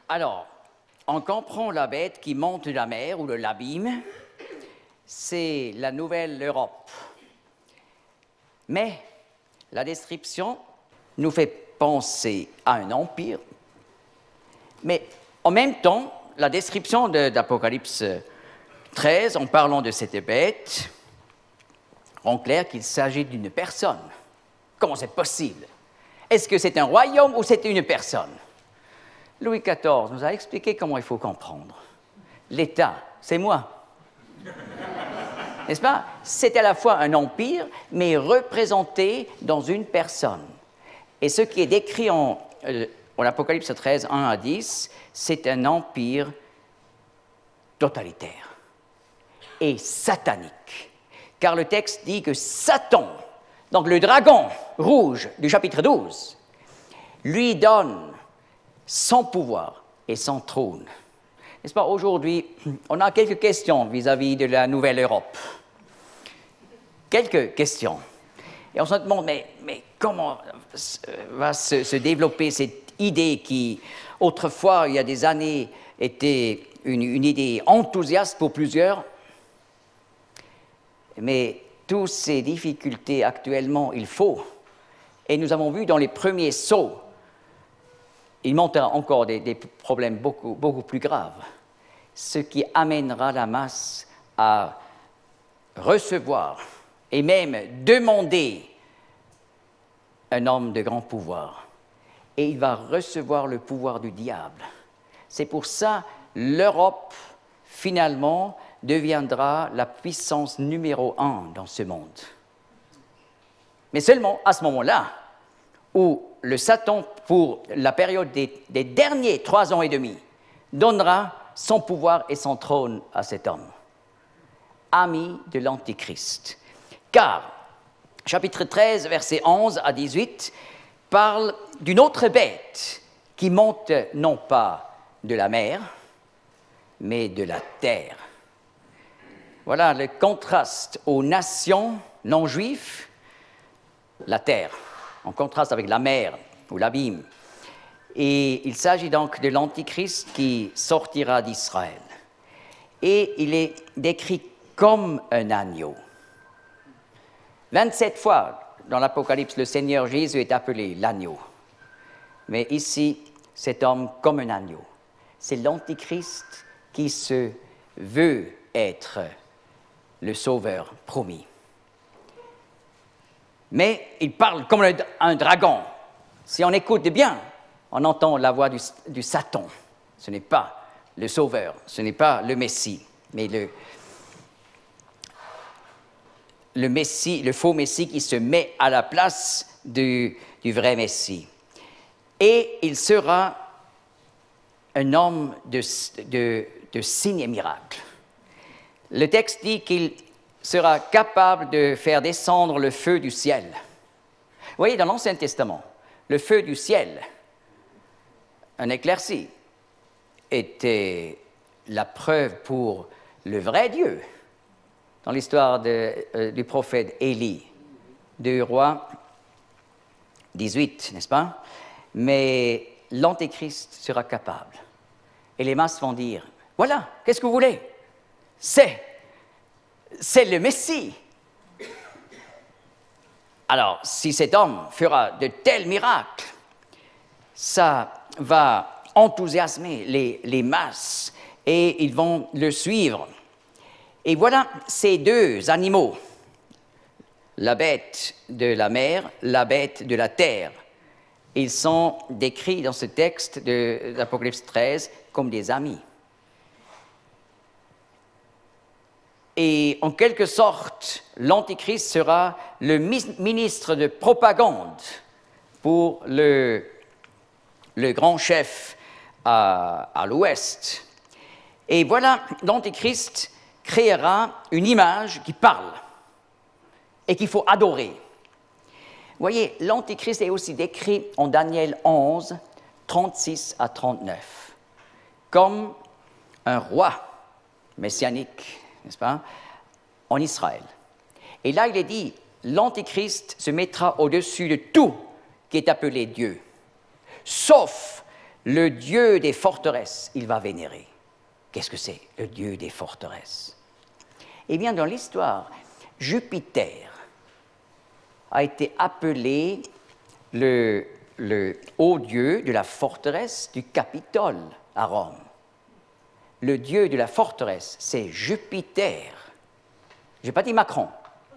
Alors, on comprend la bête qui monte de la mer ou de l'abîme, c'est la nouvelle Europe. Mais la description nous fait penser à un empire, mais en même temps, la description d'Apocalypse 13, en parlant de cette bête, rend clair qu'il s'agit d'une personne. Comment c'est possible? Est-ce que c'est un royaume ou c'est une personne? Louis XIV nous a expliqué comment il faut comprendre. L'État, c'est moi. N'est-ce pas? C'est à la fois un empire, mais représenté dans une personne. Et ce qui est décrit en Apocalypse 13, 1 à 10, c'est un empire totalitaire et satanique. Car le texte dit que Satan, donc le dragon rouge du chapitre 12, lui donne son pouvoir et son trône. N'est-ce pas? Aujourd'hui, on a quelques questions vis-à-vis de la nouvelle Europe. Quelques questions. Et on se demande, mais comment va se développer cette idée qui, autrefois, il y a des années, était une idée enthousiaste pour plusieurs? Mais toutes ces difficultés actuellement, il faut. Et nous avons vu dans les premiers sauts, il montera encore des problèmes beaucoup plus graves, ce qui amènera la masse à recevoir et même demander un homme de grand pouvoir. Et il va recevoir le pouvoir du diable. C'est pour ça que l'Europe, finalement, deviendra la puissance numéro 1 dans ce monde. Mais seulement à ce moment-là, où le Satan, pour la période des derniers 3 ans et demi, donnera son pouvoir et son trône à cet homme, ami de l'Antichrist. Car, chapitre 13, versets 11 à 18, parle d'une autre bête qui monte non pas de la mer, mais de la terre. Voilà le contraste aux nations non juives, la terre, en contraste avec la mer ou l'abîme. Et il s'agit donc de l'Antichrist qui sortira d'Israël. Et il est décrit comme un agneau. 27 fois dans l'Apocalypse, le Seigneur Jésus est appelé l'agneau. Mais ici, cet homme comme un agneau. C'est l'Antichrist qui se veut être le sauveur promis. Mais il parle comme un dragon. Si on écoute bien, on entend la voix du Satan. Ce n'est pas le sauveur, ce n'est pas le Messie, mais le Messie, le faux Messie qui se met à la place du vrai Messie. Et il sera un homme de signes et miracles. Le texte dit qu'il sera capable de faire descendre le feu du ciel. Vous voyez, dans l'Ancien Testament, le feu du ciel, un éclairci, était la preuve pour le vrai Dieu. Dans l'histoire du prophète Élie, du roi 18, n'est-ce pas? Mais l'Antéchrist sera capable. Et les masses vont dire, voilà, qu'est-ce que vous voulez? C'est le Messie. Alors, si cet homme fera de tels miracles, ça va enthousiasmer les masses et ils vont le suivre. Et voilà ces deux animaux, la bête de la mer, la bête de la terre. Ils sont décrits dans ce texte de l'Apocalypse 13 comme des amis. Et en quelque sorte, l'Antichrist sera le ministre de propagande pour le grand chef à l'ouest. Et voilà, l'Antichrist créera une image qui parle et qu'il faut adorer. Vous voyez, l'Antichrist est aussi décrit en Daniel 11, 36 à 39, comme un roi messianique, n'est-ce pas, en Israël. Et là, il est dit, l'Antichrist se mettra au-dessus de tout qui est appelé Dieu, sauf le dieu des forteresses, il va vénérer. Qu'est-ce que c'est, le dieu des forteresses? Eh bien, dans l'histoire, Jupiter a été appelé le haut dieu de la forteresse du Capitole à Rome. Le dieu de la forteresse, c'est Jupiter. Je n'ai pas dit Macron.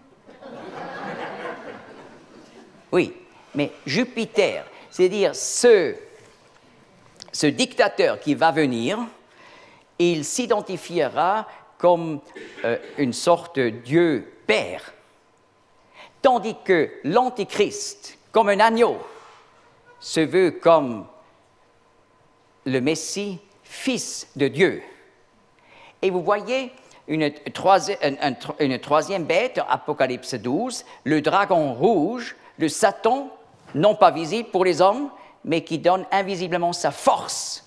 Oui, mais Jupiter, c'est-à-dire ce dictateur qui va venir, il s'identifiera comme une sorte de Dieu Père, tandis que l'Antichrist, comme un agneau, se veut comme le Messie, fils de Dieu. Et vous voyez une troisième bête, Apocalypse 12, le dragon rouge, le Satan, non pas visible pour les hommes, mais qui donne invisiblement sa force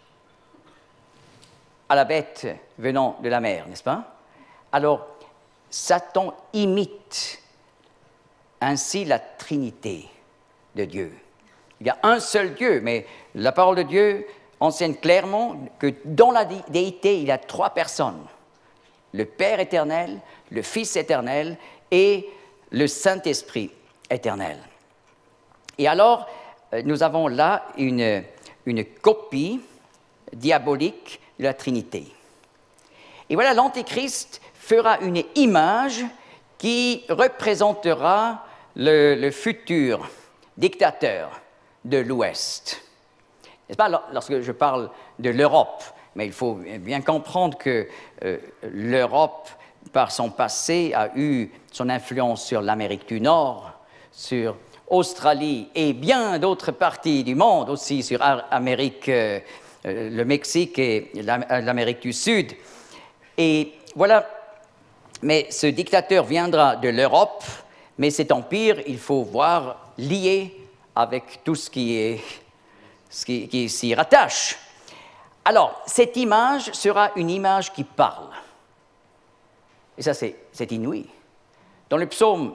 à la bête venant de la mer, n'est-ce pas? Alors, Satan imite ainsi la Trinité de Dieu. Il y a un seul Dieu, mais la parole de Dieu enseigne clairement que dans la déité, il y a trois personnes. Le Père éternel, le Fils éternel et le Saint-Esprit éternel. Et alors, nous avons là une copie diabolique de la Trinité. Et voilà, l'Antéchrist fera une image qui représentera le futur dictateur de l'Ouest. N'est-ce pas, lorsque je parle de l'Europe, mais il faut bien comprendre que l'Europe, par son passé, a eu son influence sur l'Amérique du Nord, sur Australie et bien d'autres parties du monde, aussi sur l'Amérique, le Mexique et l'Amérique du Sud. Et voilà, mais ce dictateur viendra de l'Europe, mais cet empire, il faut voir lié avec tout ce qui s'y rattache. Alors, cette image sera une image qui parle. Et ça, c'est inouï. Dans le psaume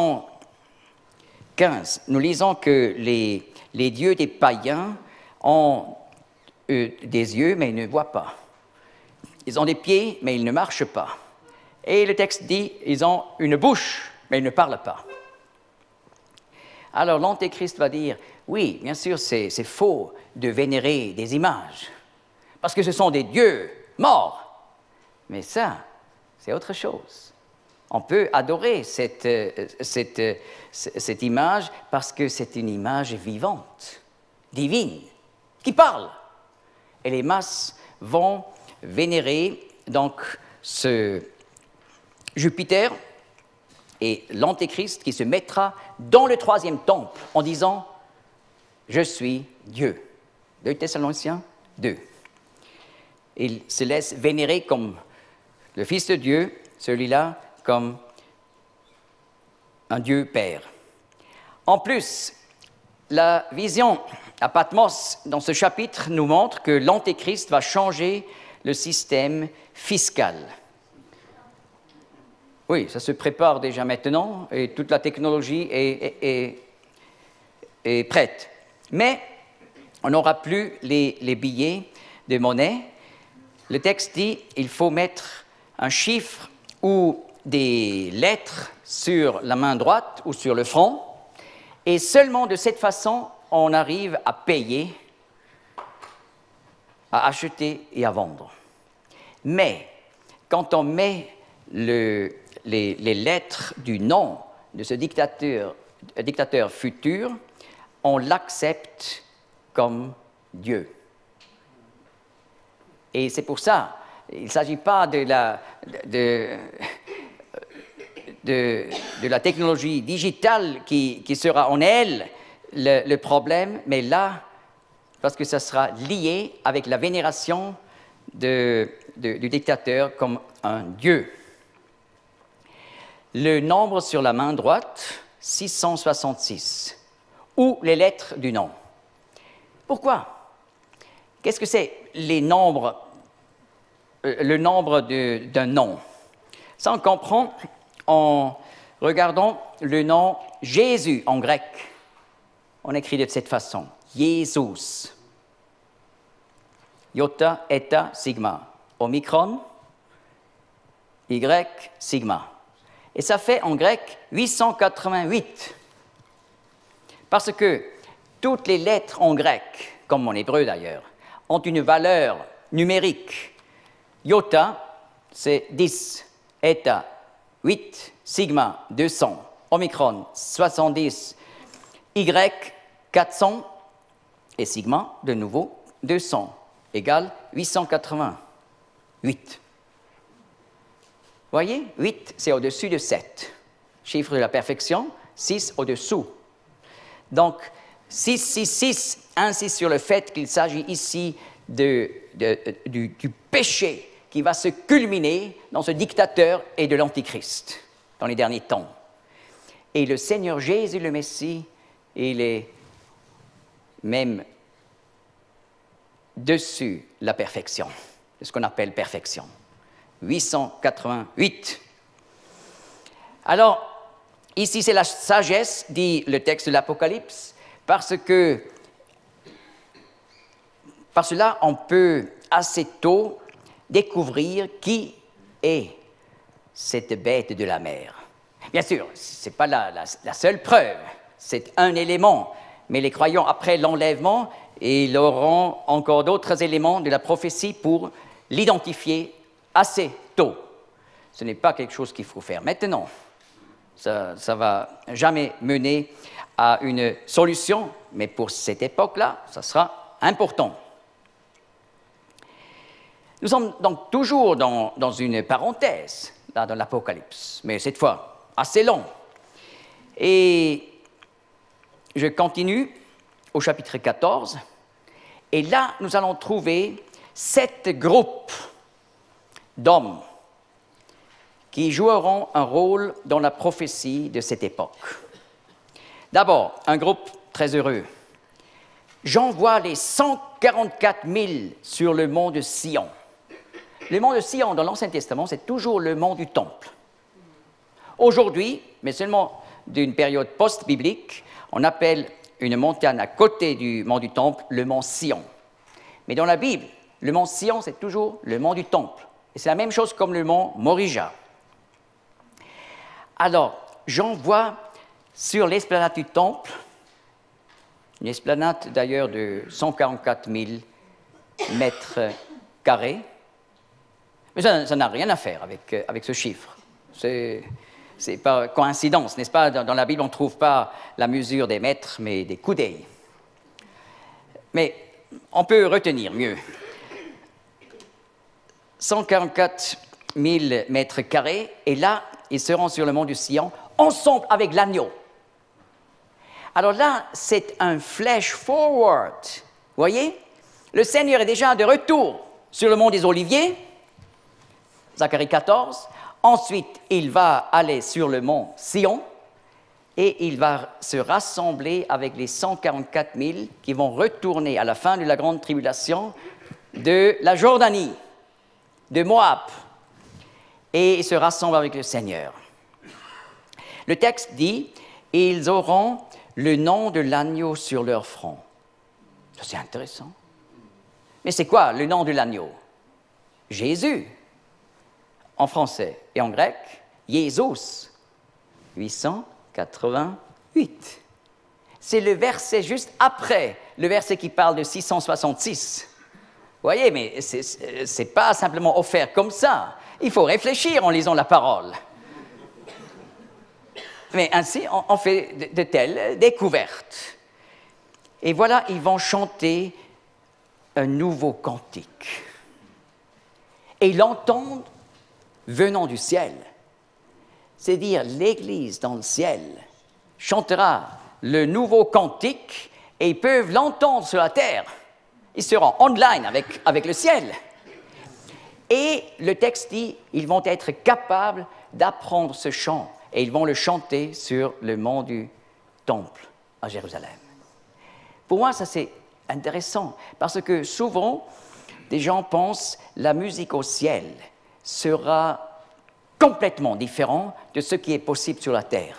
115, nous lisons que les dieux des païens ont des yeux, mais ils ne voient pas. Ils ont des pieds, mais ils ne marchent pas. Et le texte dit, ils ont une bouche, mais ils ne parlent pas. Alors l'Antéchrist va dire, oui, bien sûr, c'est faux de vénérer des images, parce que ce sont des dieux morts. Mais ça, c'est autre chose. On peut adorer cette image parce que c'est une image vivante, divine, qui parle. Et les masses vont vénérer donc ce Jupiter et l'Antéchrist qui se mettra dans le troisième temple en disant « Je suis Dieu ». 2 Thessaloniciens 2. Il se laisse vénérer comme le Fils de Dieu, celui-là comme un Dieu Père. En plus, la vision à Patmos dans ce chapitre nous montre que l'Antéchrist va changer le système fiscal. Oui, ça se prépare déjà maintenant et toute la technologie est prête. Mais on n'aura plus les billets de monnaie. Le texte dit qu'il faut mettre un chiffre ou des lettres sur la main droite ou sur le front. Et seulement de cette façon, on arrive à payer, à acheter et à vendre. Mais quand on met les lettres du nom de ce dictateur futur, on l'accepte comme Dieu. Et c'est pour ça, il ne s'agit pas de la technologie digitale qui sera en elle le problème, mais là, parce que ça sera lié avec la vénération du dictateur comme un Dieu. Le nombre sur la main droite, 666, ou les lettres du nom. Pourquoi? Qu'est-ce que c'est le nombre d'un nom? Ça, on comprend en regardant le nom Jésus en grec. On écrit de cette façon, Jésus. iota, eta, sigma. Omicron, y, sigma. Et ça fait en grec 888. Parce que toutes les lettres en grec, comme en hébreu d'ailleurs, ont une valeur numérique. Iota, c'est 10, eta, 8, sigma, 200, omicron, 70, y, 400, et sigma, de nouveau, 200, égale 888. Voyez, 8, c'est au-dessus de 7. Chiffre de la perfection, 6 au-dessous. Donc, 666 insiste sur le fait qu'il s'agit ici du péché qui va se culminer dans ce dictateur et de l'Antichrist dans les derniers temps. Et le Seigneur Jésus, le Messie, il est même dessus la perfection. C'est ce qu'on appelle perfection. 888. Alors, ici c'est la sagesse, dit le texte de l'Apocalypse, parce que par cela on peut assez tôt découvrir qui est cette bête de la mer. Bien sûr, ce n'est pas la seule preuve, c'est un élément, mais les croyants, après l'enlèvement, ils auront encore d'autres éléments de la prophétie pour l'identifier assez tôt. Ce n'est pas quelque chose qu'il faut faire maintenant. Ça ne va jamais mener à une solution, mais pour cette époque-là, ça sera important. Nous sommes donc toujours dans une parenthèse, là, dans l'Apocalypse, mais cette fois assez long. Et je continue au chapitre 14, et là, nous allons trouver 7 groupes d'hommes qui joueront un rôle dans la prophétie de cette époque. D'abord, un groupe très heureux. J'envoie les 144 000 sur le mont de Sion. Le mont de Sion, dans l'Ancien Testament, c'est toujours le mont du Temple. Aujourd'hui, mais seulement d'une période post-biblique, on appelle une montagne à côté du mont du Temple le mont Sion. Mais dans la Bible, le mont Sion, c'est toujours le mont du Temple. Et c'est la même chose comme le mont Morija. Alors, j'envoie sur l'esplanade du Temple, une esplanade d'ailleurs de 144 000 mètres carrés, mais ça n'a rien à faire avec ce chiffre. C'est pas coïncidence, n'est-ce pas? Dans la Bible, on ne trouve pas la mesure des mètres, mais des coudées. Mais on peut retenir mieux. 144 000 mètres carrés, et là, ils seront sur le mont du Sion, ensemble avec l'agneau. Alors là, c'est un flash forward. Vous voyez? Le Seigneur est déjà de retour sur le mont des Oliviers, Zacharie 14. Ensuite, il va aller sur le mont Sion et il va se rassembler avec les 144 000 qui vont retourner à la fin de la grande tribulation de la Jordanie, de Moab, et ils se rassemblent avec le Seigneur. Le texte dit « Ils auront le nom de l'agneau sur leur front ». Ça, c'est intéressant. Mais c'est quoi le nom de l'agneau? Jésus. En français et en grec, Jésus, 888. C'est le verset juste après, le verset qui parle de 666. Vous voyez, mais ce n'est pas simplement offert comme ça. Il faut réfléchir en lisant la parole. Mais ainsi, on fait de telles découvertes. Et voilà, ils vont chanter un nouveau cantique. Et ils l'entendent venant du ciel, c'est-à-dire l'Église dans le ciel, chantera le nouveau cantique et ils peuvent l'entendre sur la terre. Ils seront online avec le ciel. Et le texte dit, ils vont être capables d'apprendre ce chant et ils vont le chanter sur le mont du Temple à Jérusalem. Pour moi, ça c'est intéressant parce que souvent, des gens pensent la musique au ciel sera complètement différent de ce qui est possible sur la terre.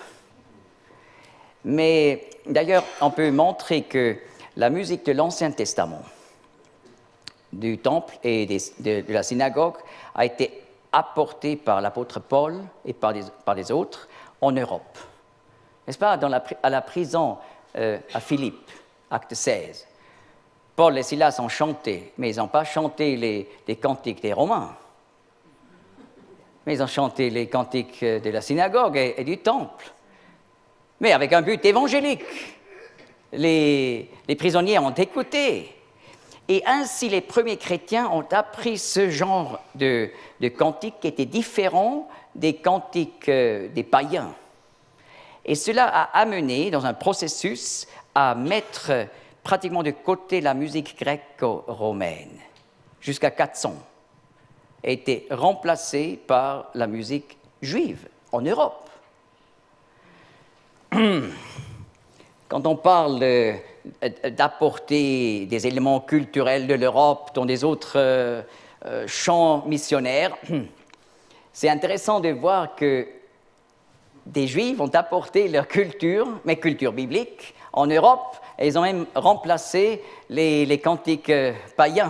Mais d'ailleurs, on peut montrer que la musique de l'Ancien Testament du temple et de la synagogue a été apporté par l'apôtre Paul et par les autres en Europe. N'est-ce pas, à la prison à Philippe, acte 16. Paul et Silas ont chanté, mais ils n'ont pas chanté les cantiques des Romains. Mais ils ont chanté les cantiques de la synagogue et du temple. Mais avec un but évangélique. Les prisonniers ont écouté. Et ainsi, les premiers chrétiens ont appris ce genre de cantiques qui étaient différents des cantiques des païens. Et cela a amené, dans un processus, à mettre pratiquement de côté la musique gréco-romaine, jusqu'à 400, a été remplacée par la musique juive en Europe. Quand on parle d'apporter des éléments culturels de l'Europe dans des autres champs missionnaires, c'est intéressant de voir que des Juifs ont apporté leur culture, mais culture biblique, en Europe, et ils ont même remplacé les cantiques païens.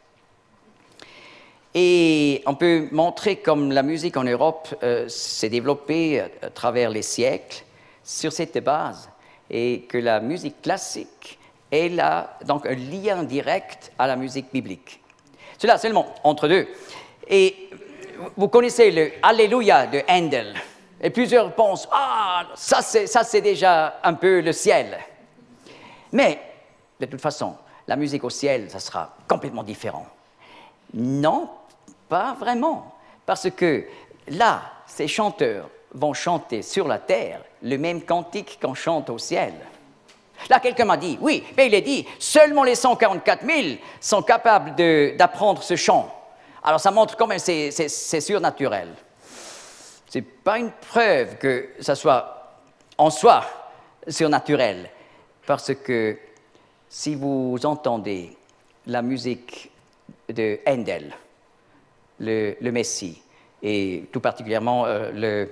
Et on peut montrer comme la musique en Europe s'est développée à travers les siècles sur cette base, et que la musique classique est là, donc un lien direct à la musique biblique. Cela seulement entre deux. Et vous connaissez le Alléluia de Handel. Et plusieurs pensent, ah, ça c'est déjà un peu le ciel. Mais, de toute façon, la musique au ciel, ça sera complètement différent. Non, pas vraiment. Parce que là, ces chanteurs vont chanter sur la terre le même cantique qu'on chante au ciel. Là, quelqu'un m'a dit, oui, mais il est dit, seulement les 144 000 sont capables d'apprendre ce chant. Alors ça montre quand même que c'est surnaturel. Ce n'est pas une preuve que ça soit en soi surnaturel, parce que si vous entendez la musique de Handel, le Messie, et tout particulièrement le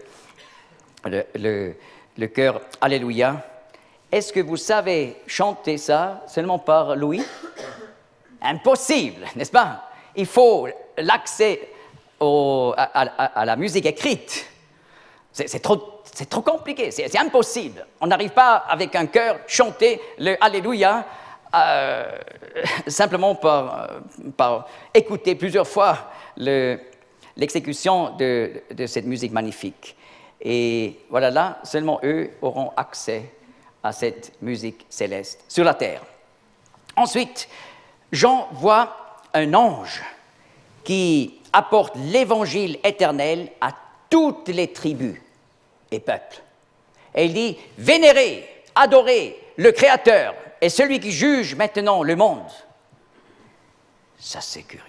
chœur Alléluia, est-ce que vous savez chanter ça seulement par l'ouïe? Impossible, n'est-ce pas? Il faut l'accès à la musique écrite. C'est trop compliqué, c'est impossible. On n'arrive pas avec un chœur chanter le Alléluia simplement par écouter plusieurs fois l'exécution de cette musique magnifique. Et voilà, là, seulement eux auront accès à cette musique céleste sur la terre. Ensuite, Jean voit un ange qui apporte l'évangile éternel à toutes les tribus et peuples. Et il dit, vénérez, adorez le Créateur et celui qui juge maintenant le monde. Ça, c'est curieux.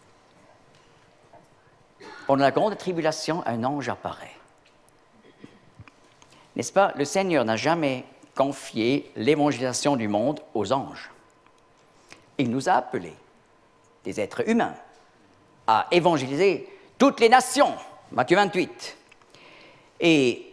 Pendant la grande tribulation, un ange apparaît. N'est-ce pas? Le Seigneur n'a jamais confié l'évangélisation du monde aux anges. Il nous a appelés, des êtres humains, à évangéliser toutes les nations. Matthieu 28. Et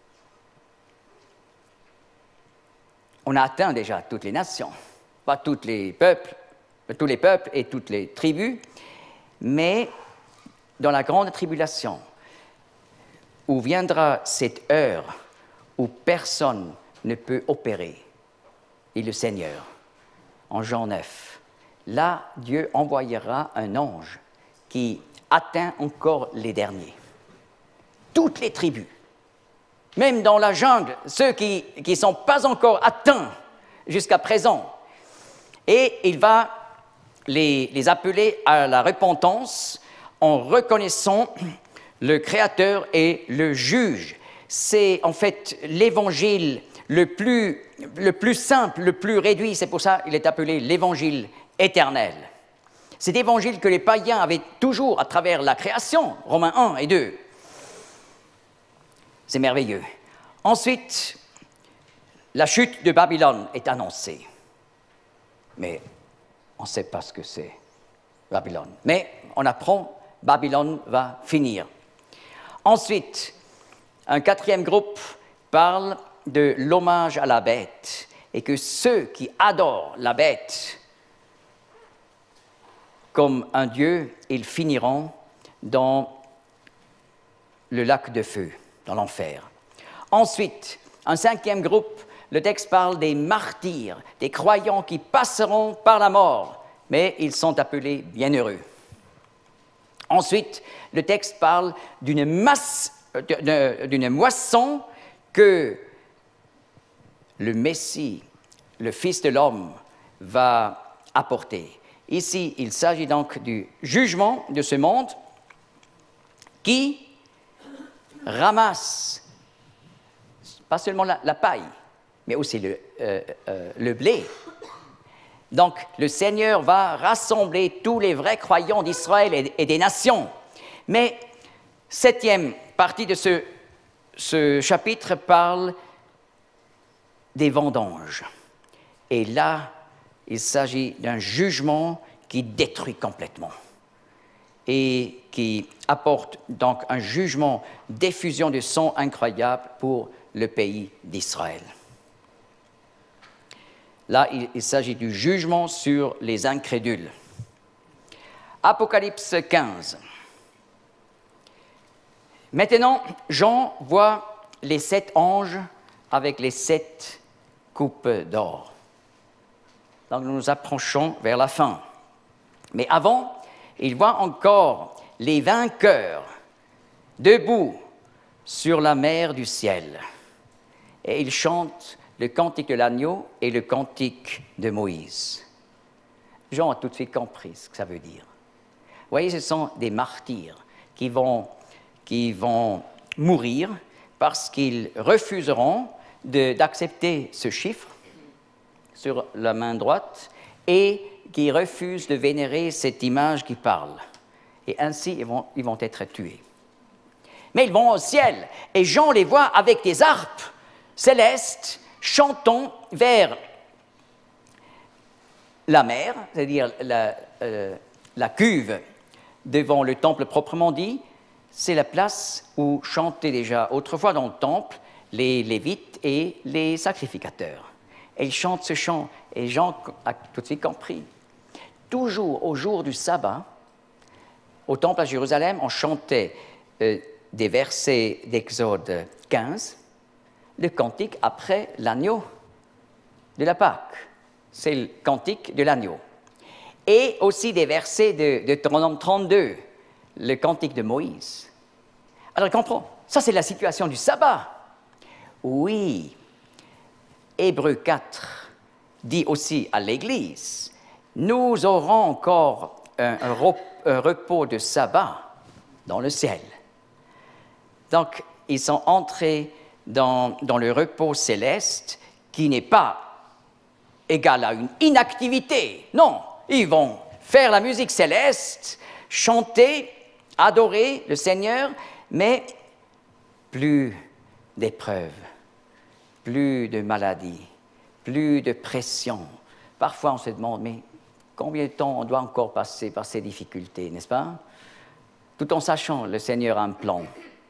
on a atteint déjà toutes les nations, pas tous les peuples et toutes les tribus, mais dans la grande tribulation, où viendra cette heure où personne ne peut opérer, et le Seigneur, en Jean 9, là, Dieu envoyera un ange qui atteint encore les derniers. Toutes les tribus, même dans la jungle, ceux qui ne sont pas encore atteints jusqu'à présent. Et il va les appeler à la repentance en reconnaissant le Créateur et le Juge. C'est en fait l'évangile le plus simple, le plus réduit. C'est pour ça qu'il est appelé l'évangile éternel. Cet évangile que les païens avaient toujours à travers la création, Romains 1 et 2. C'est merveilleux. Ensuite, la chute de Babylone est annoncée. Mais on ne sait pas ce que c'est, Babylone. Mais on apprend, Babylone va finir. Ensuite, un quatrième groupe parle de l'hommage à la bête et que ceux qui adorent la bête comme un dieu, ils finiront dans le lac de feu, dans l'enfer. Ensuite, un cinquième groupe, le texte parle des martyrs, des croyants qui passeront par la mort, mais ils sont appelés bienheureux. Ensuite, le texte parle d'une moisson que le Messie, le Fils de l'homme, va apporter. Ici, il s'agit donc du jugement de ce monde qui ramasse pas seulement la paille, mais aussi le blé. Donc, le Seigneur va rassembler tous les vrais croyants d'Israël et des nations. Mais, septième partie de ce chapitre parle des vendanges. Et là, il s'agit d'un jugement qui détruit complètement et qui apporte donc un jugement d'effusion de sang incroyable pour le pays d'Israël. Là, il s'agit du jugement sur les incrédules. Apocalypse 15. Maintenant, Jean voit les 7 anges avec les 7 coupes d'or. Donc, nous nous approchons vers la fin. Mais avant, il voit encore les vainqueurs debout sur la mer du ciel. Et il chante le cantique de l'agneau et le cantique de Moïse. Jean a tout de suite compris ce que ça veut dire. Vous voyez, ce sont des martyrs qui vont mourir parce qu'ils refuseront d'accepter ce chiffre sur la main droite et qui refusent de vénérer cette image qui parle. Et ainsi, ils vont être tués. Mais ils vont au ciel et Jean les voit avec des harpes célestes chantant vers la mer, c'est-à-dire la cuve devant le temple proprement dit. C'est la place où chantaient déjà autrefois dans le temple les Lévites et les sacrificateurs. Et ils chantent ce chant, et Jean a tout de suite compris. Toujours au jour du sabbat, au temple à Jérusalem, on chantait des versets d'Exode 15, le cantique après l'agneau de la Pâque. C'est le cantique de l'agneau. Et aussi des versets de Deutéronome 32, le cantique de Moïse. Alors, comprends, ça c'est la situation du sabbat. Oui, Hébreux 4 dit aussi à l'Église, nous aurons encore un repos de sabbat dans le ciel. Donc, ils sont entrés dans le repos céleste qui n'est pas égal à une inactivité. Non, ils vont faire la musique céleste, chanter, adorer le Seigneur, mais plus d'épreuves, plus de maladies, plus de pression. Parfois, on se demande, mais combien de temps on doit encore passer par ces difficultés, n'est-ce pas? Tout en sachant, le Seigneur a un plan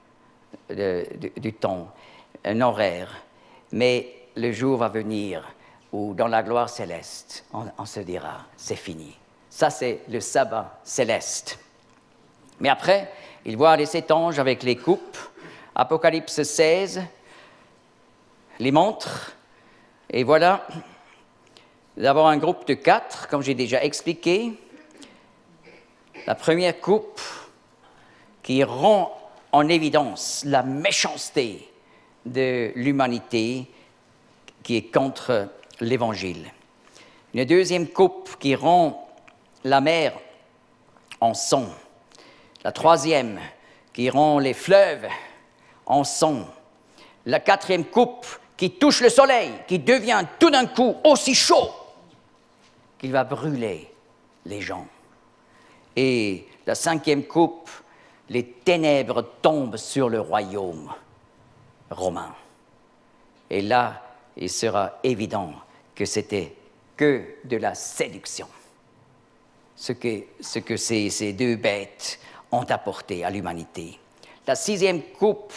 du temps, un horaire, mais le jour va venir où, dans la gloire céleste, on se dira, c'est fini. Ça, c'est le sabbat céleste. Mais après, il voit les 7 anges avec les coupes, Apocalypse 16, les montres, et voilà, d'abord un groupe de 4, comme j'ai déjà expliqué. La première coupe qui rend en évidence la méchanceté de l'humanité qui est contre l'Évangile. Une deuxième coupe qui rend la mer en sang. La troisième qui rend les fleuves en sang. La quatrième coupe qui touche le soleil, qui devient tout d'un coup aussi chaud qu'il va brûler les gens. Et la cinquième coupe, les ténèbres tombent sur le royaume romain. Et là, il sera évident que c'était que de la séduction, ce que ces 2 bêtes ont apporté à l'humanité. La 6e coupe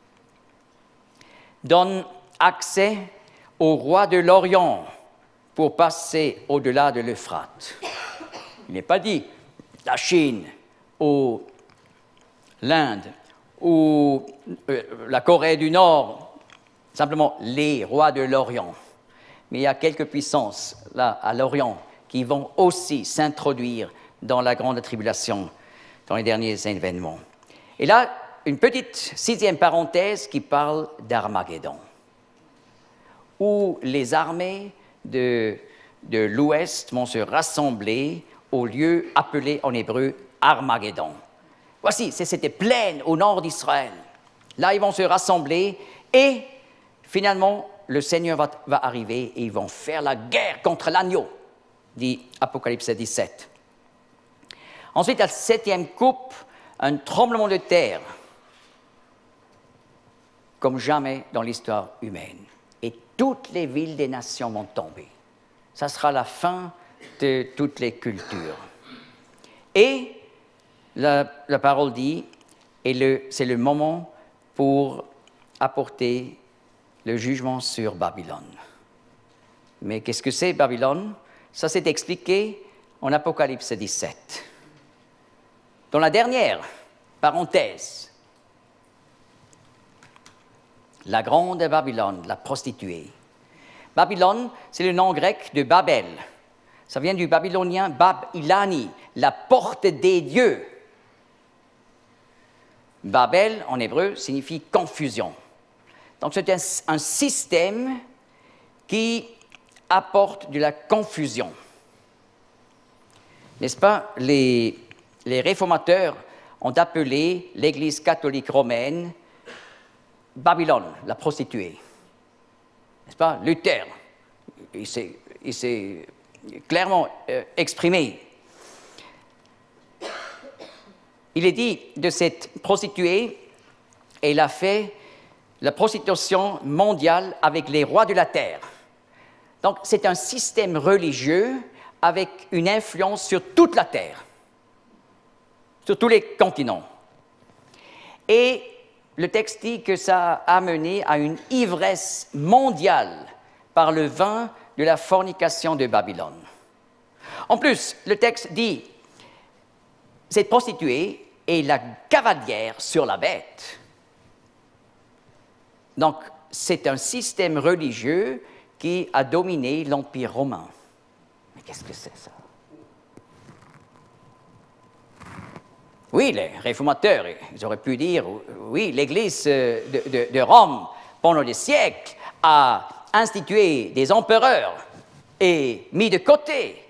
donne accès au roi de l'Orient pour passer au-delà de l'Euphrate. Il n'est pas dit la Chine ou l'Inde ou la Corée du Nord, simplement les rois de l'Orient. Mais il y a quelques puissances là à l'Orient qui vont aussi s'introduire dans la grande tribulation, dans les derniers événements. Et là, une petite sixième parenthèse qui parle d'Armageddon, où les armées de l'Ouest vont se rassembler au lieu appelé en hébreu Armageddon. Voici, c'est cette plaine au nord d'Israël. Là, ils vont se rassembler et finalement, le Seigneur va arriver et ils vont faire la guerre contre l'agneau, dit Apocalypse 17. Ensuite, la septième coupe, un tremblement de terre, comme jamais dans l'histoire humaine. Et toutes les villes des nations vont tomber. Ça sera la fin de toutes les cultures. Et la parole dit, c'est le moment pour apporter le jugement sur Babylone. Mais qu'est-ce que c'est Babylone? Ça s'est expliqué en Apocalypse 17. Dans la dernière parenthèse, la grande Babylone, la prostituée. Babylone, c'est le nom grec de Babel. Ça vient du babylonien Bab Ilani, la porte des dieux. Babel, en hébreu, signifie confusion. Donc, c'est un système qui apporte de la confusion. N'est-ce pas? Les réformateurs ont appelé l'Église catholique romaine Babylone, la prostituée. N'est-ce pas? Luther, il s'est clairement exprimé. Il est dit de cette prostituée, elle a fait la prostitution mondiale avec les rois de la terre. Donc, c'est un système religieux avec une influence sur toute la terre, sur tous les continents. Et le texte dit que ça a amené à une ivresse mondiale par le vin de la fornication de Babylone. En plus, le texte dit, cette prostituée est la cavalière sur la bête. Donc, c'est un système religieux qui a dominé l'Empire romain. Mais qu'est-ce que c'est ça? Oui, les réformateurs, ils auraient pu dire, oui, l'Église de Rome, pendant des siècles, a institué des empereurs et mis de côté.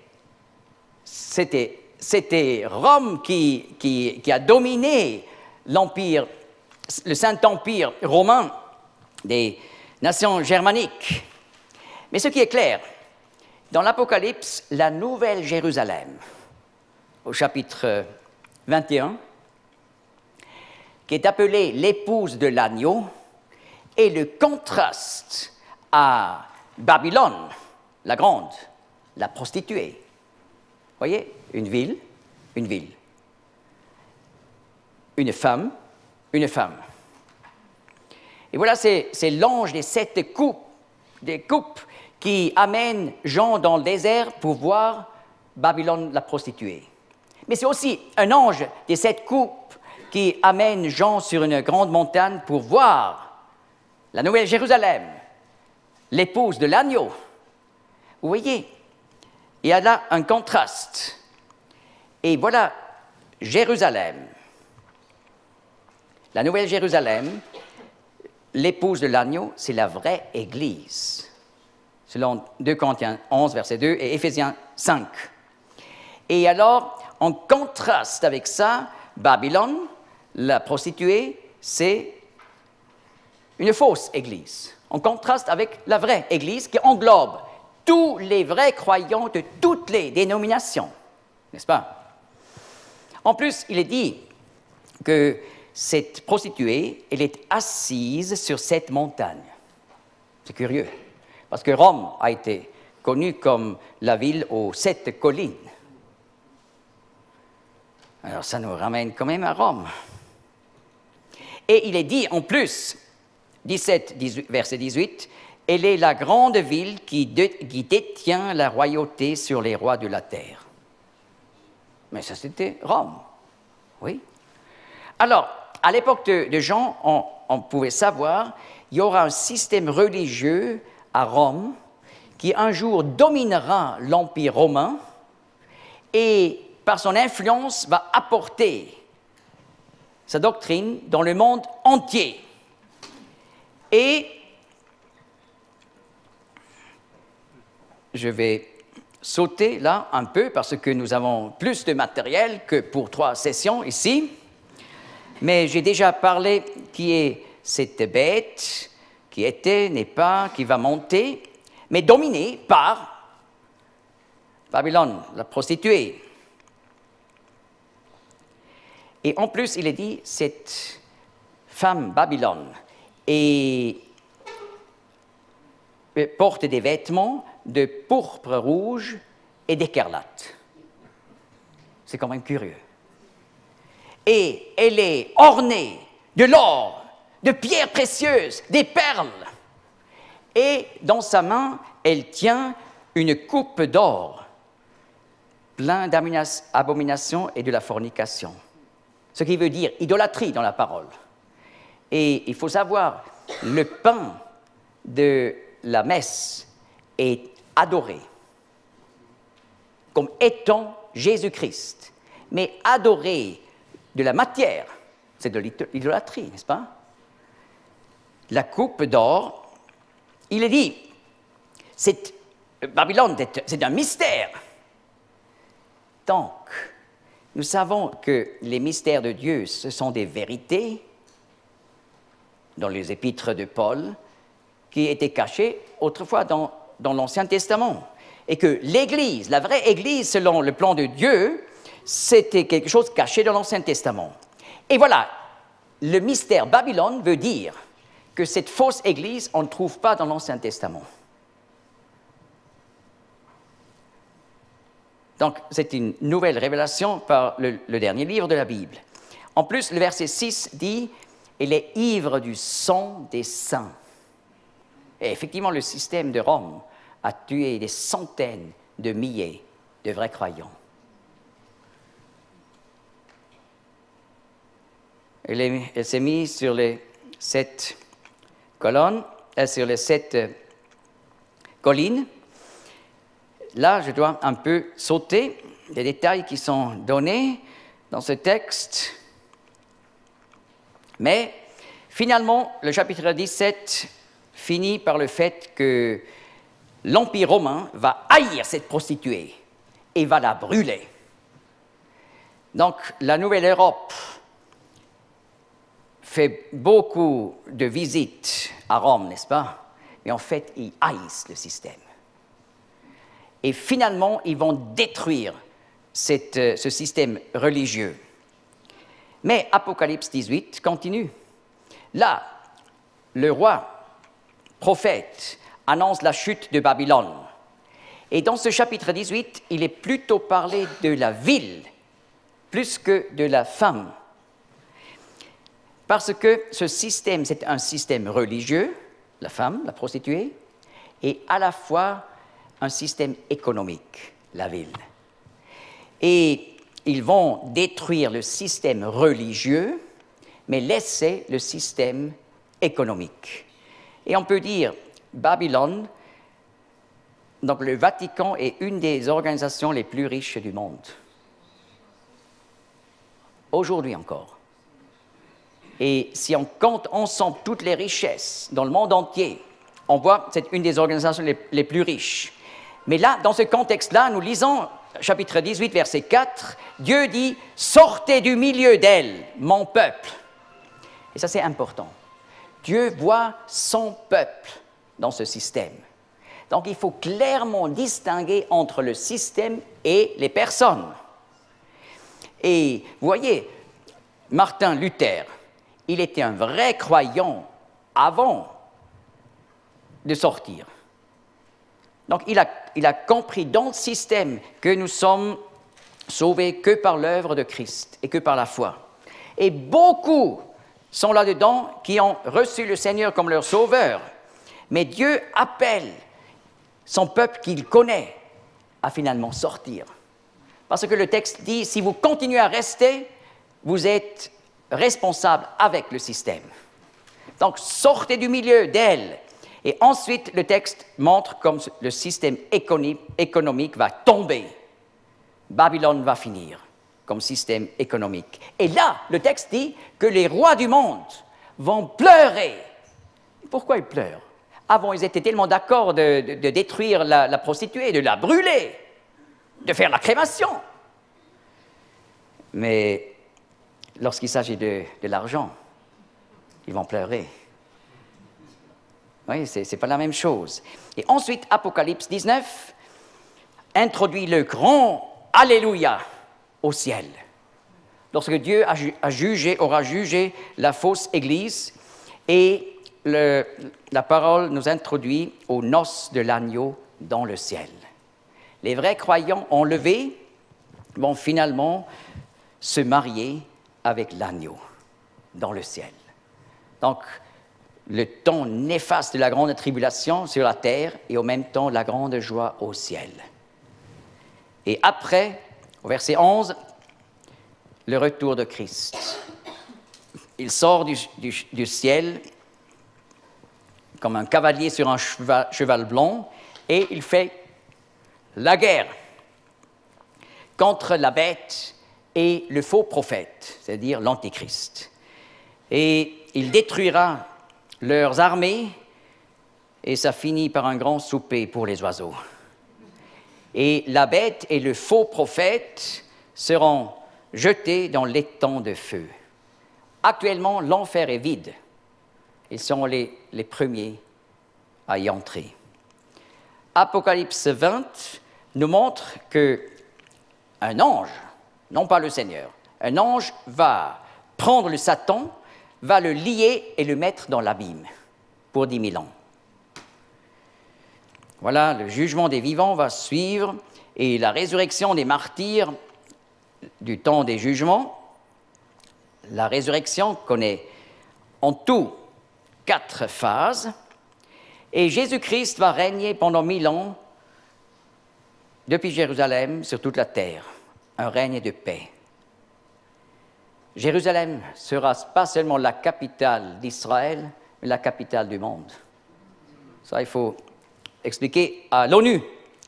C'était Rome qui a dominé l'Empire, le Saint-Empire romain des nations germaniques. Mais ce qui est clair, dans l'Apocalypse, la Nouvelle Jérusalem, au chapitre 21, qui est appelée l'épouse de l'agneau, est le contraste à Babylone, la grande, la prostituée. Vous voyez, une ville, une femme. Et voilà, c'est l'ange des 7 coupes qui amène Jean dans le désert pour voir Babylone la prostituée. Mais c'est aussi un ange des 7 coupes qui amène Jean sur une grande montagne pour voir la Nouvelle Jérusalem, l'épouse de l'agneau. Vous voyez, il y a là un contraste. Et voilà, Jérusalem, la Nouvelle Jérusalem, l'épouse de l'agneau, c'est la vraie Église, selon 2 Corinthiens 11, verset 2 et Éphésiens 5. Et alors, en contraste avec ça, Babylone, la prostituée, c'est une fausse Église. En contraste avec la vraie Église qui englobe tous les vrais croyants de toutes les dénominations, n'est-ce pas? En plus, il est dit que cette prostituée, elle est assise sur cette montagne. C'est curieux, parce que Rome a été connue comme la ville aux 7 collines. Alors ça nous ramène quand même à Rome. Et il est dit en plus, verset 18, elle est la grande ville qui détient la royauté sur les rois de la terre. Mais ça, c'était Rome. Oui. Alors, à l'époque de Jean, on pouvait savoir qu'il y aura un système religieux à Rome qui un jour dominera l'Empire romain et, par son influence, va apporter sa doctrine dans le monde entier. Et je vais sauter là un peu parce que nous avons plus de matériel que pour 3 sessions ici. Mais j'ai déjà parlé qui est cette bête, qui était, n'est pas, qui va monter, mais dominée par Babylone, la prostituée. Et en plus, il est dit, cette femme Babylone porte des vêtements de pourpre rouge et d'écarlate. C'est quand même curieux. Et elle est ornée de l'or, de pierres précieuses, des perles. Et dans sa main, elle tient une coupe d'or, plein d'abominations et de la fornication. Ce qui veut dire idolâtrie dans la parole. Et il faut savoir, le pain de la messe est adoré comme étant Jésus-Christ, mais adoré de la matière, c'est de l'idolâtrie, n'est-ce pas? La coupe d'or, il est dit, Babylone, c'est un mystère. Donc, nous savons que les mystères de Dieu, ce sont des vérités dans les épîtres de Paul, qui étaient cachées autrefois dans l'Ancien Testament. Et que l'Église, la vraie Église, selon le plan de Dieu, c'était quelque chose caché dans l'Ancien Testament. Et voilà, le mystère Babylone veut dire que cette fausse Église, on ne trouve pas dans l'Ancien Testament. Donc, c'est une nouvelle révélation par le dernier livre de la Bible. En plus, le verset 6 dit « Elle est ivre du sang des saints ». Et effectivement, le système de Rome a tué des centaines de milliers de vrais croyants. Elle s'est mise sur les 7 colonnes, sur les 7 collines. Là, je dois un peu sauter les détails qui sont donnés dans ce texte. Mais finalement, le chapitre 17 finit par le fait que l'Empire romain va haïr cette prostituée et va la brûler. Donc, la Nouvelle Europe fait beaucoup de visites à Rome, n'est-ce pas? Mais en fait, ils haïssent le système. Et finalement, ils vont détruire ce système religieux. Mais Apocalypse 18 continue. Là, le roi prophète annonce la chute de Babylone. Et dans ce chapitre 18, il est plutôt parlé de la ville plus que de la femme. Parce que ce système, c'est un système religieux, la femme, la prostituée, et à la fois un système économique, la ville. Et ils vont détruire le système religieux, mais laisser le système économique. Et on peut dire, Babylone, donc le Vatican est une des organisations les plus riches du monde. Aujourd'hui encore. Et si on compte ensemble toutes les richesses dans le monde entier, on voit que c'est une des organisations les plus riches. Mais là, dans ce contexte-là, nous lisons chapitre 18, verset 4, Dieu dit « Sortez du milieu d'elle, mon peuple ». Et ça, c'est important. Dieu voit son peuple dans ce système. Donc, il faut clairement distinguer entre le système et les personnes. Et vous voyez, Martin Luther, il était un vrai croyant avant de sortir. Donc, il a compris dans le système que nous sommes sauvés que par l'œuvre de Christ et que par la foi. Et beaucoup sont là-dedans qui ont reçu le Seigneur comme leur sauveur. Mais Dieu appelle son peuple qu'il connaît à finalement sortir. Parce que le texte dit, si vous continuez à rester, vous êtes responsable avec le système. Donc, sortez du milieu d'elle. Et ensuite, le texte montre comme le système économique va tomber. Babylone va finir comme système économique. Et là, le texte dit que les rois du monde vont pleurer. Pourquoi ils pleurent? Avant, ils étaient tellement d'accord de détruire la prostituée, de la brûler, de faire la crémation. Mais lorsqu'il s'agit de l'argent, ils vont pleurer. Oui, ce n'est pas la même chose. Et ensuite, Apocalypse 19 introduit le grand Alléluia au ciel. Lorsque Dieu aura jugé la fausse Église, et la parole nous introduit aux noces de l'agneau dans le ciel. Les vrais croyants enlevés vont finalement se marier avec l'agneau dans le ciel. Donc, le temps néfaste de la grande tribulation sur la terre et en même temps la grande joie au ciel. Et après, au verset 11, le retour de Christ. Il sort du ciel comme un cavalier sur un cheval blanc et il fait la guerre contre la bête et le faux prophète, c'est-à-dire l'Antéchrist. Et il détruira leurs armées, et ça finit par un grand souper pour les oiseaux. Et la bête et le faux prophète seront jetés dans l'étang de feu. Actuellement, l'enfer est vide. Ils sont les premiers à y entrer. Apocalypse 20 nous montre qu'un ange, non pas le Seigneur, un ange va prendre le Satan, va le lier et le mettre dans l'abîme pour 10 000 ans. Voilà, le jugement des vivants va suivre et la résurrection des martyrs du temps des jugements. La résurrection connaît en tout 4 phases et Jésus-Christ va régner pendant 1000 ans depuis Jérusalem sur toute la terre, un règne de paix. Jérusalem ne sera pas seulement la capitale d'Israël, mais la capitale du monde. Ça, il faut expliquer à l'ONU.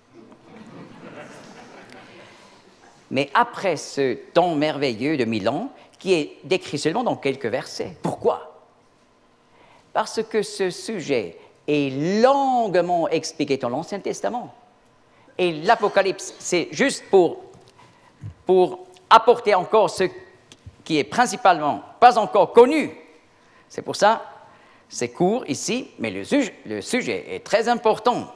Mais après ce temps merveilleux de 1000 ans, qui est décrit seulement dans quelques versets, pourquoi? Parce que ce sujet est longuement expliqué dans l'Ancien Testament. Et l'Apocalypse, c'est juste pour apporter encore ce qui est principalement pas encore connu. C'est pour ça, c'est court ici, mais le sujet est très important.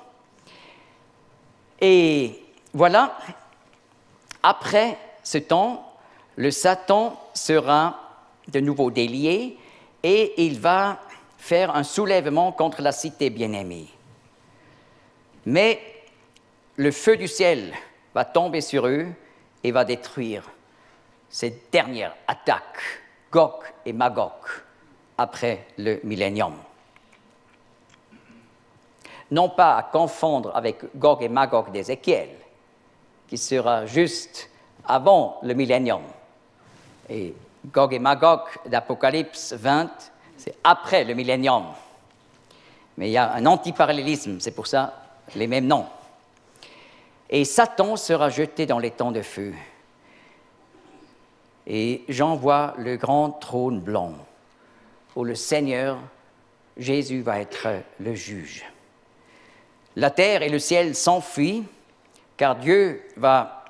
Et voilà, après ce temps, le Satan sera de nouveau délié et il va faire un soulèvement contre la cité bien-aimée. Mais le feu du ciel va tomber sur eux et va détruire cette dernière attaque, Gog et Magog, après le millénium. Non pas à confondre avec Gog et Magog d'Ézéchiel, qui sera juste avant le millénium. Et Gog et Magog d'Apocalypse 20, c'est après le millénium. Mais il y a un antiparallélisme, c'est pour ça les mêmes noms. Et Satan sera jeté dans les temps de feu. Et j'en vois le grand trône blanc, où le Seigneur, Jésus, va être le juge. La terre et le ciel s'enfuient, car Dieu va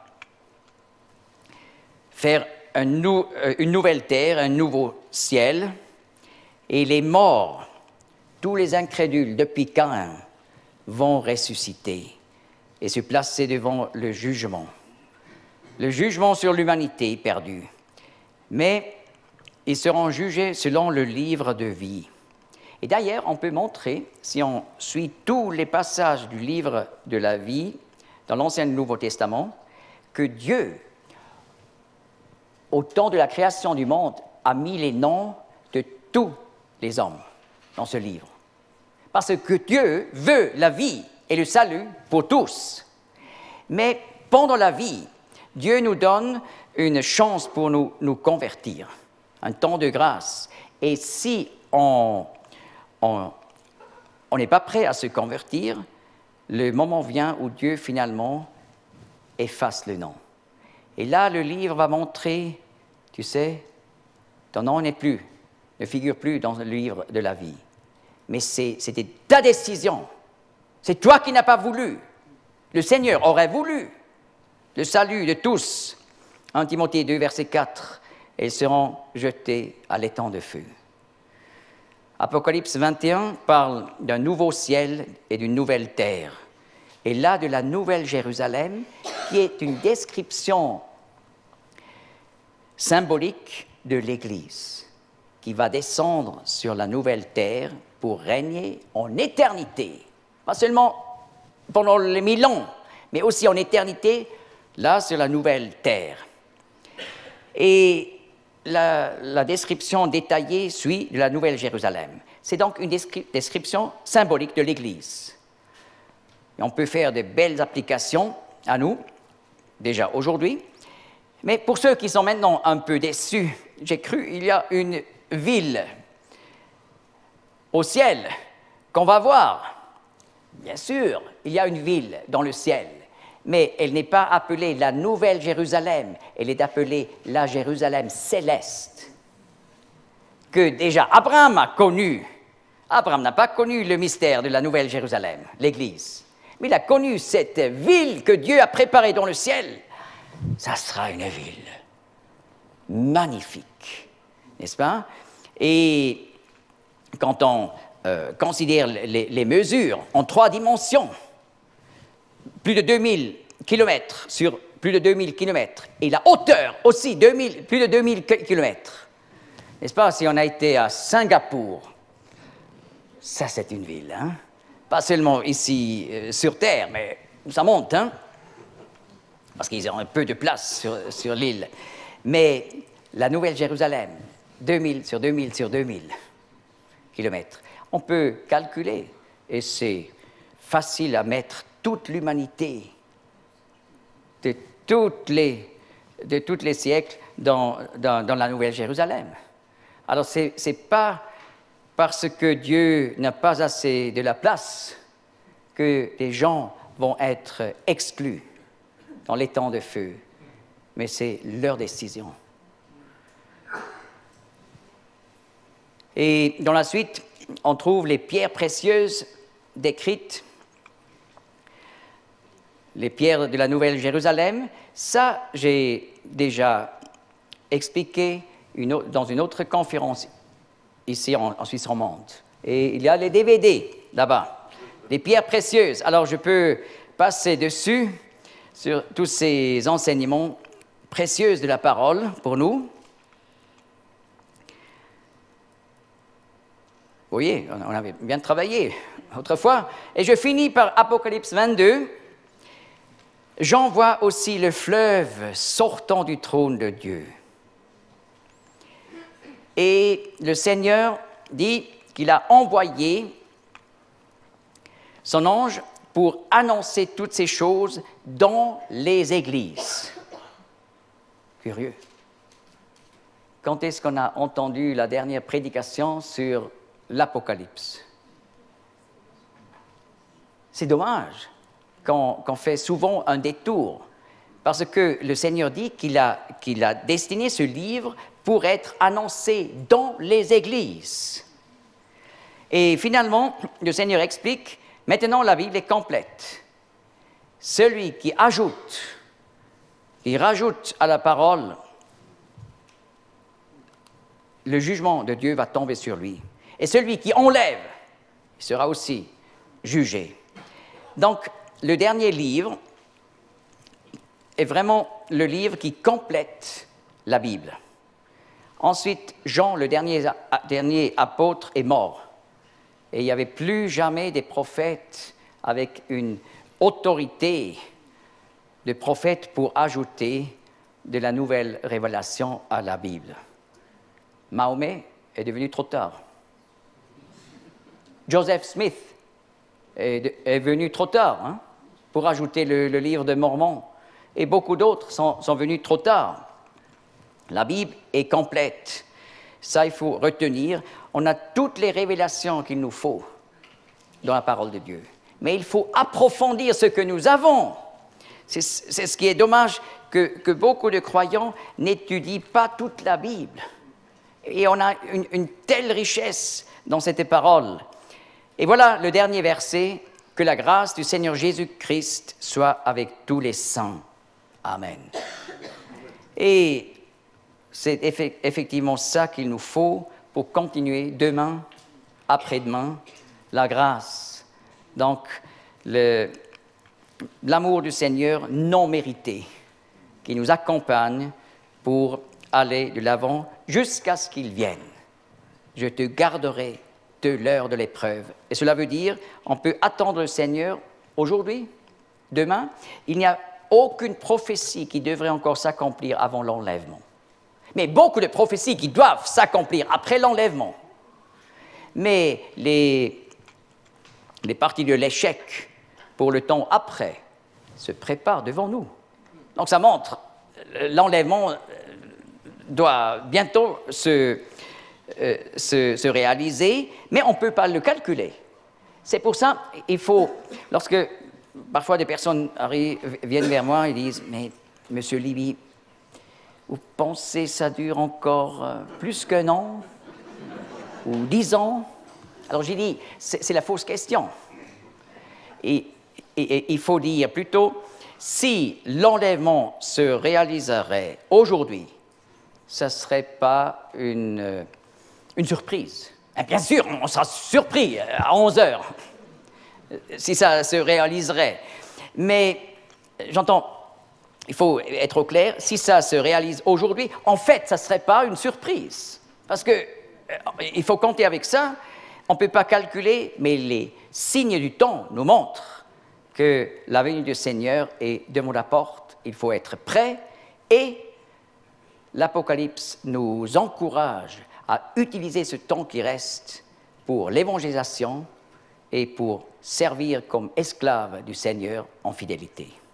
faire une nouvelle terre, un nouveau ciel, et les morts, tous les incrédules depuis Caïn, vont ressusciter et se placer devant le jugement sur l'humanité perdue. Mais ils seront jugés selon le livre de vie. Et d'ailleurs, on peut montrer, si on suit tous les passages du livre de la vie dans l'Ancien et le Nouveau Testament, que Dieu, au temps de la création du monde, a mis les noms de tous les hommes dans ce livre. Parce que Dieu veut la vie et le salut pour tous. Mais pendant la vie, Dieu nous donne une chance pour nous convertir, un temps de grâce. Et si on n'est pas prêt à se convertir, le moment vient où Dieu finalement efface le nom. Et là, le livre va montrer, tu sais, ton nom ne figure plus dans le livre de la vie. Mais c'était ta décision. C'est toi qui n'as pas voulu. Le Seigneur aurait voulu le salut de tous. 1 Timothée 2, verset 4, et ils seront jetés à l'étang de feu. Apocalypse 21 parle d'un nouveau ciel et d'une nouvelle terre. Et là, de la nouvelle Jérusalem, qui est une description symbolique de l'Église, qui va descendre sur la nouvelle terre pour régner en éternité. Pas seulement pendant les 1000 ans, mais aussi en éternité, là, sur la nouvelle terre. Et la description détaillée suit de la Nouvelle Jérusalem. C'est donc une description symbolique de l'Église. Et on peut faire de belles applications à nous, déjà aujourd'hui. Mais pour ceux qui sont maintenant un peu déçus, j'ai cru qu'il y a une ville au ciel qu'on va voir. Bien sûr, il y a une ville dans le ciel, mais elle n'est pas appelée la Nouvelle Jérusalem, elle est appelée la Jérusalem céleste, que déjà Abraham a connue. Abraham n'a pas connu le mystère de la Nouvelle Jérusalem, l'Église, mais il a connu cette ville que Dieu a préparée dans le ciel. Ça sera une ville magnifique, n'est-ce pas? Et quand on considère les mesures en 3 dimensions, plus de 2000 km sur plus de 2000 km, et la hauteur aussi, plus de 2000 km. N'est-ce pas, si on a été à Singapour, ça c'est une ville, hein? Pas seulement ici sur Terre, mais ça monte, hein? Parce qu'ils ont un peu de place sur l'île. Mais la Nouvelle Jérusalem, 2000 sur 2000 sur 2000 kilomètres, on peut calculer, et c'est facile à mettre toute l'humanité de tous les siècles dans la Nouvelle Jérusalem. Alors, ce n'est pas parce que Dieu n'a pas assez de la place que les gens vont être exclus dans les temps de feu, mais c'est leur décision. Et dans la suite, on trouve les pierres précieuses décrites, les pierres de la Nouvelle Jérusalem. Ça, j'ai déjà expliqué dans une autre conférence ici en Suisse romande. Et il y a les DVD là-bas, les pierres précieuses. Alors, je peux passer dessus sur tous ces enseignements précieux de la parole pour nous. Vous voyez, on avait bien travaillé autrefois. Et je finis par Apocalypse 22. J'en vois aussi le fleuve sortant du trône de Dieu. Et le Seigneur dit qu'il a envoyé son ange pour annoncer toutes ces choses dans les églises. Curieux. Quand est-ce qu'on a entendu la dernière prédication sur l'Apocalypse? C'est dommage qu'on fait souvent un détour, parce que le Seigneur dit qu'il a destiné ce livre pour être annoncé dans les églises. Et finalement, le Seigneur explique, maintenant la Bible est complète. Celui qui rajoute à la parole, le jugement de Dieu va tomber sur lui. Et celui qui enlève, il sera aussi jugé. Donc, le dernier livre est vraiment le livre qui complète la Bible. Ensuite, Jean, le dernier apôtre, est mort. Et il n'y avait plus jamais des prophètes avec une autorité de prophète pour ajouter de la nouvelle révélation à la Bible. Mahomet est devenu trop tard. Joseph Smith est venu trop tard, hein, pour ajouter le livre de Mormon. et beaucoup d'autres sont venus trop tard. La Bible est complète. Ça, il faut retenir. On a toutes les révélations qu'il nous faut dans la parole de Dieu. Mais il faut approfondir ce que nous avons. C'est ce qui est dommage, que beaucoup de croyants n'étudient pas toute la Bible. Et on a une telle richesse dans cette parole. Et voilà le dernier verset. Que la grâce du Seigneur Jésus-Christ soit avec tous les saints. Amen. Et c'est effectivement ça qu'il nous faut pour continuer demain, après-demain, la grâce. Donc, l'amour du Seigneur non mérité, qui nous accompagne pour aller de l'avant jusqu'à ce qu'il vienne. Je te garderai de l'heure de l'épreuve. Et cela veut dire, on peut attendre le Seigneur aujourd'hui, demain. Il n'y a aucune prophétie qui devrait encore s'accomplir avant l'enlèvement. Mais beaucoup de prophéties qui doivent s'accomplir après l'enlèvement. Mais les parties de l'échec pour le temps après se préparent devant nous. Donc ça montre, l'enlèvement doit bientôt se réaliser, mais on ne peut pas le calculer. C'est pour ça, il faut, lorsque parfois des personnes viennent vers moi et disent « Mais, Monsieur Libby, vous pensez que ça dure encore plus qu'1 an ou 10 ans ?» Alors j'ai dit, c'est la fausse question. Et il faut dire plutôt, si l'enlèvement se réaliserait aujourd'hui, ça ne serait pas une surprise. Et bien sûr, on sera surpris à 11 heures si ça se réaliserait. Mais j'entends, il faut être au clair, si ça se réalise aujourd'hui, en fait, ça ne serait pas une surprise. Parce qu'il faut compter avec ça. On ne peut pas calculer, mais les signes du temps nous montrent que la venue du Seigneur est devant la porte. Il faut être prêt et l'Apocalypse nous encourage à utiliser ce temps qui reste pour l'évangélisation et pour servir comme esclave du Seigneur en fidélité.